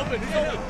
open. He's open.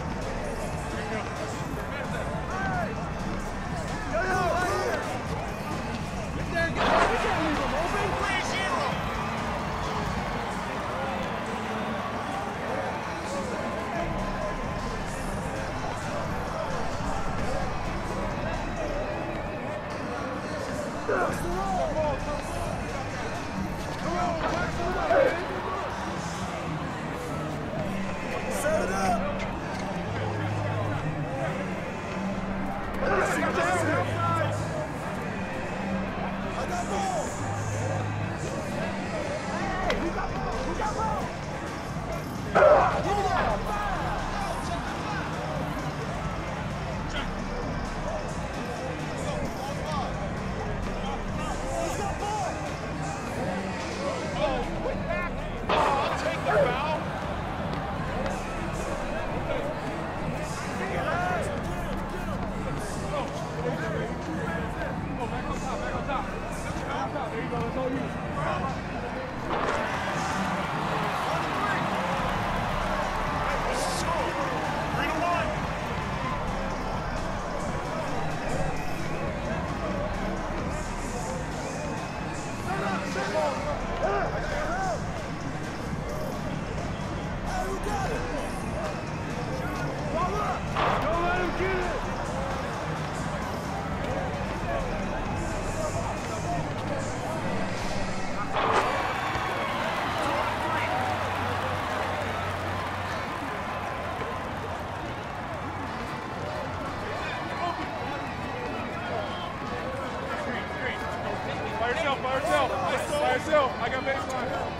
By yourself. I got baseline.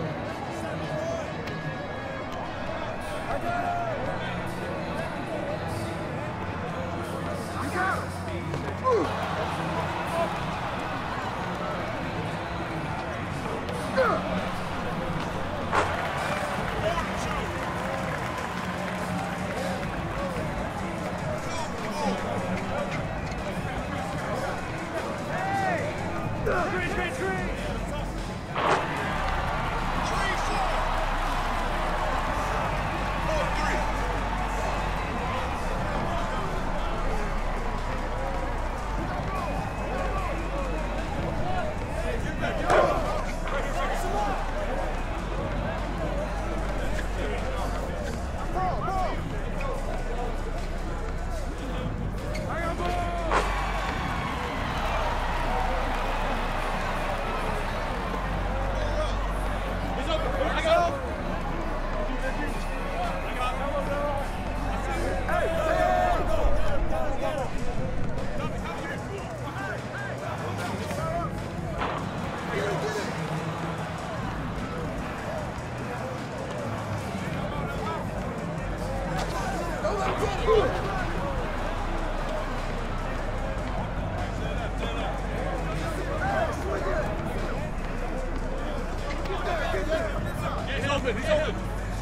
He's open.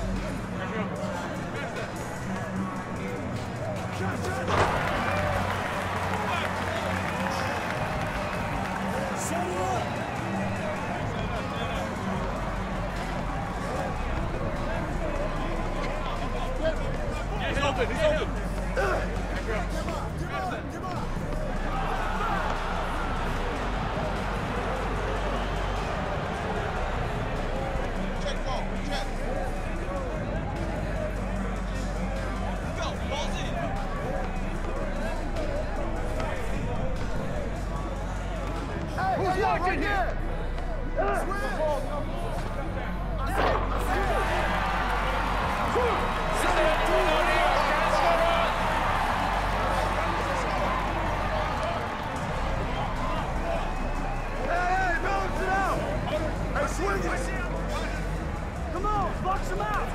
He's open. He's open. Who's watching here? Hey, balance it out! Hey, swing it! Come on, box him out!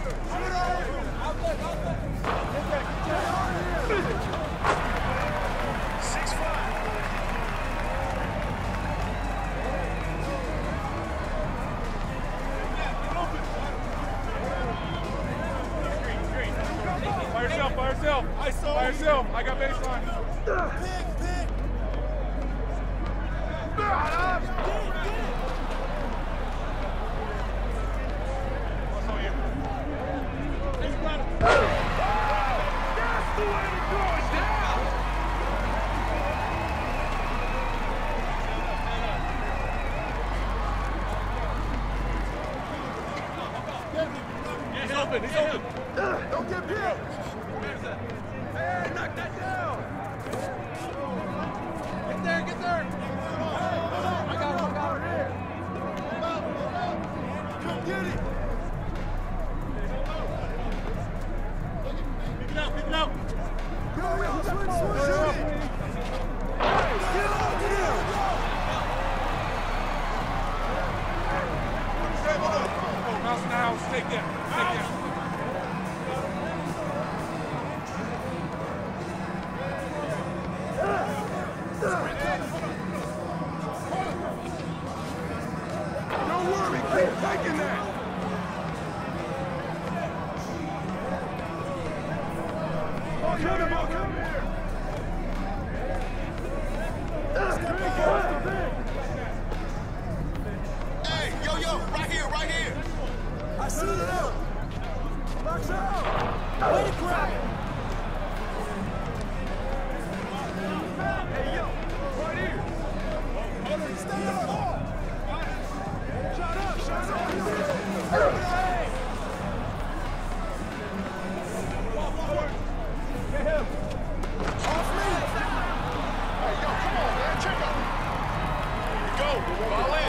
By yourself. I got baseline. Pick. What's on you? open. He's open. Don't get hit. Hey, knock that down. Get there, get there. I got him, here. Come get it. Pick it out. Yo, swing, shoot it. Hey, get out here. Mouse in the house. Take that. Don't worry, keep taking that. Come here. Hey, yo, right here. I see it out. Box out. Way to grab it. Hey, yo, right here. Stay up. Shut up. Hey. Get him. Off me. Hey, yo, come on, man. Check out. Here we go. Ball in.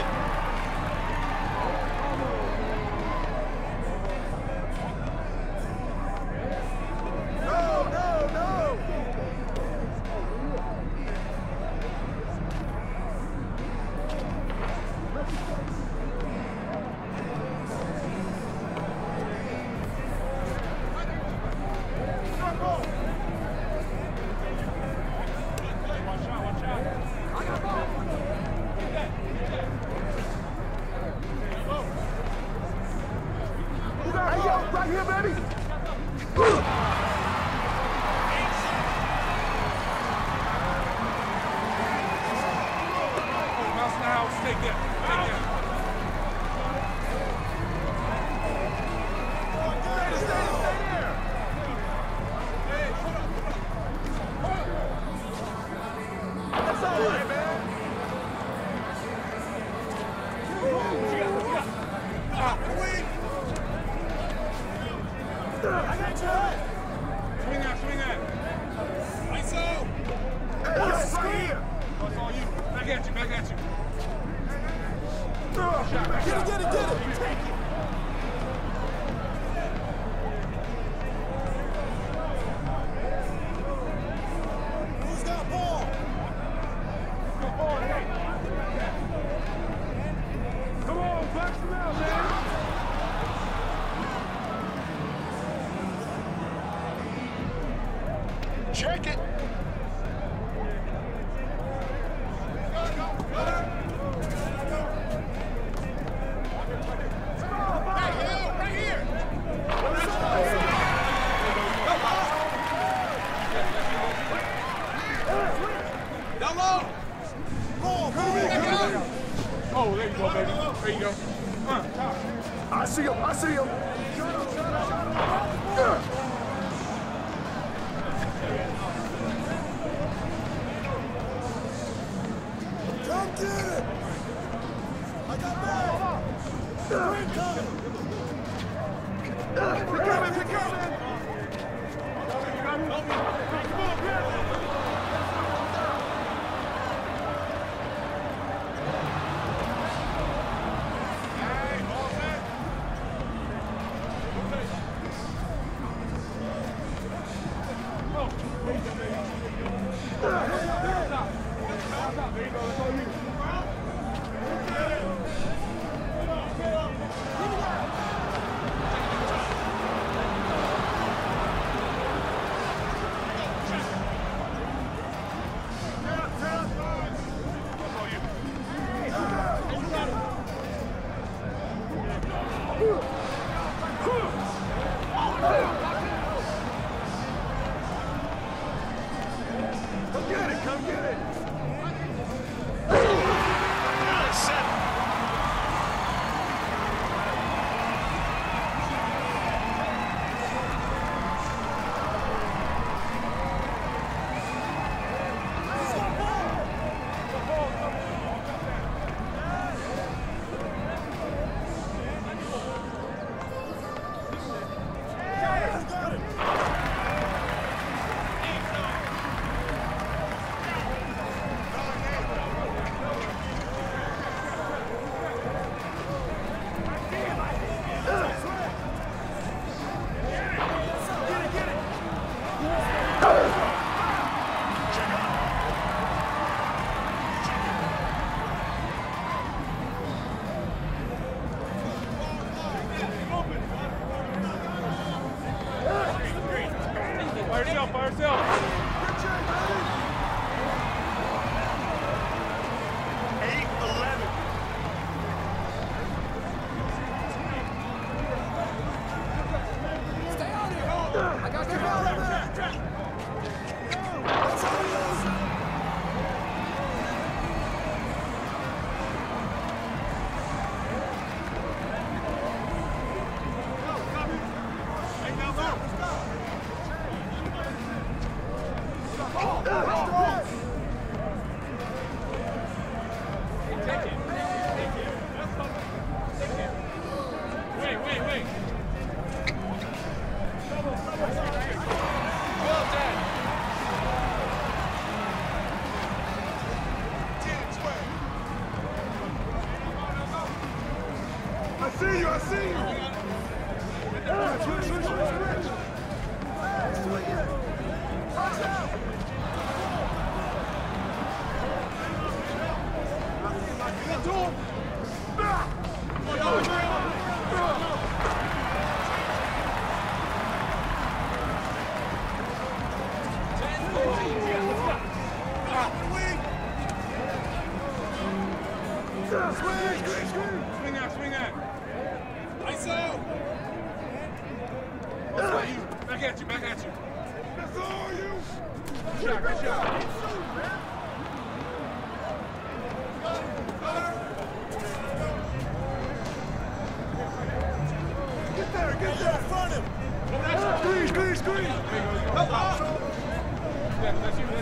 Right here, baby! Mouse in the house. Take that. Stay there! That's all right, man. I got you. Swing that. ISO. Hey, right here. That's all you. Back at you. Get it. Take it. Who's got ball? Come on, box him out, man. Check it. Right here. Down low. Oh, there you go, baby. There you go. I see him. Come get it! I got back! We're coming! Come get it! see you, I see you. Switch. Watch out. Get to him. Swing that. ISO. That's you. Back at you. That's all you. Good shot. Get there in front of him. Screen. That's you.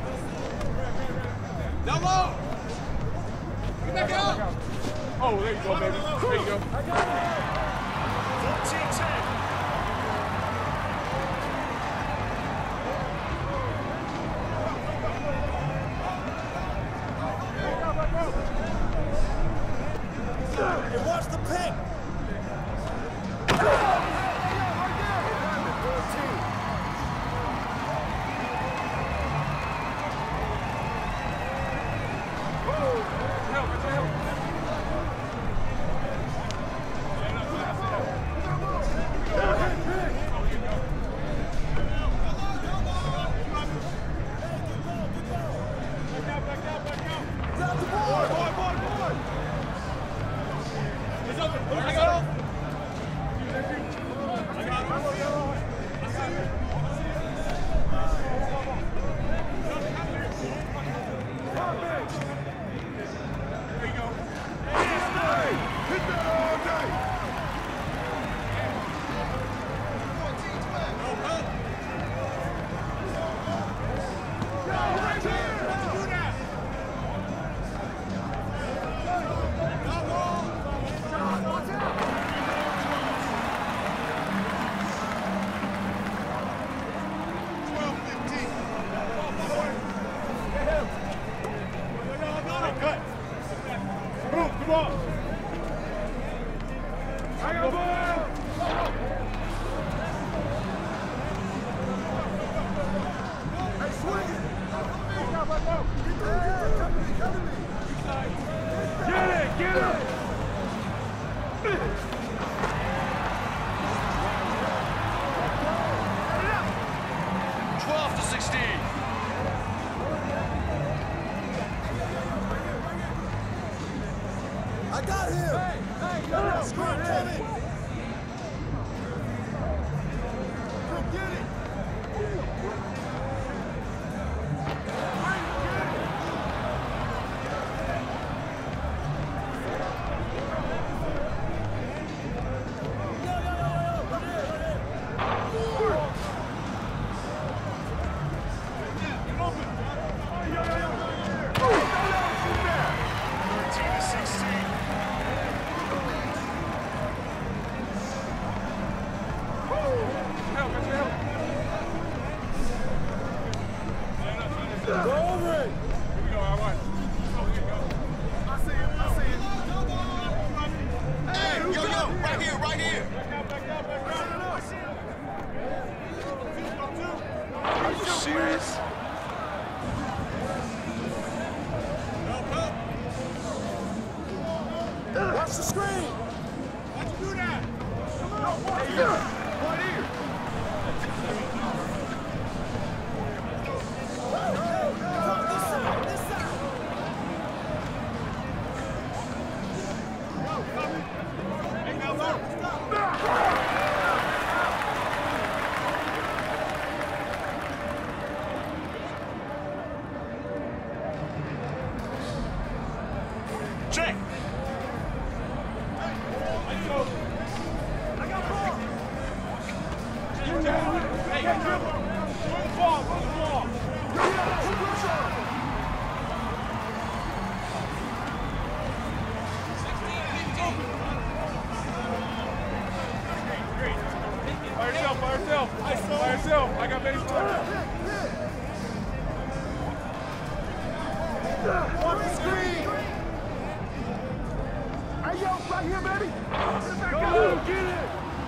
Double. Get back out. Oh, there you go, baby. There you go. 14-10. And watch the pick. I got him! Hey, screw it, Kevin! Come get it! Serious? Watch the screen! Why'd you do that? One ear! This side! Check! By yourself. I got base On the screen! Hey, yo, Right here, baby. Go, get it.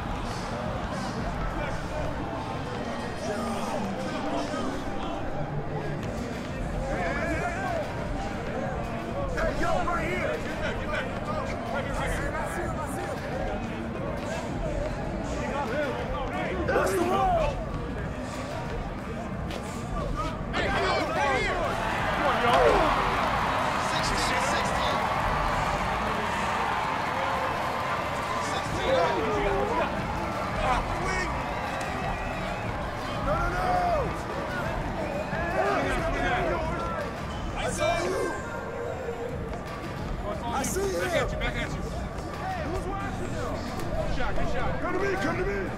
Hey, yo, right here. Get back, get back. Right here, right here. I see him, I see him. That's the wall. Hey, yo, right here. Come on, y'all. 16. Back at you, back at you. Hey, who's watching now? Good shot, good shot. Come to me, come to me.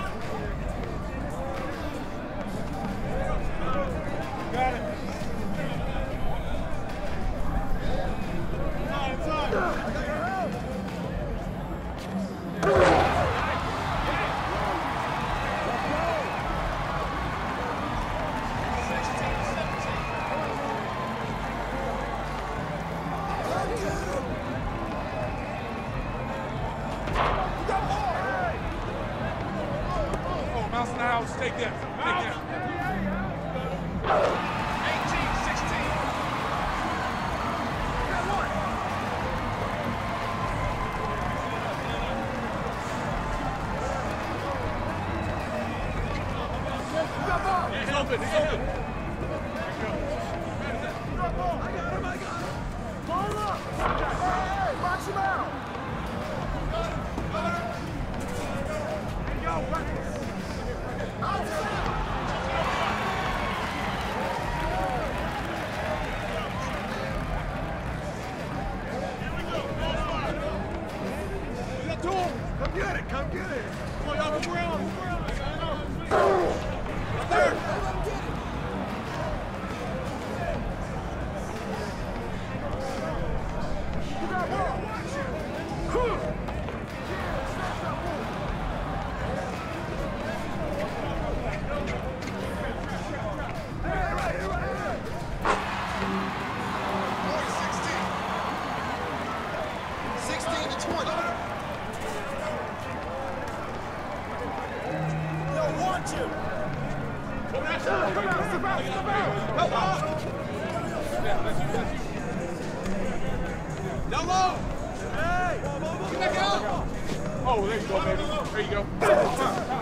Got it. Inside. Mouse in the house, take that. Take that. 18, 16. Got one. Yeah, he's open, he's open. Drop ball. I got him, I got him. Ball up. Hey, box him out. Here you go, right here. Come get it, come get it. Come on, y'all, move around, move around. Up there. You got ball. Yellow! Hey! Get back out! Oh, there you go, baby. There you go.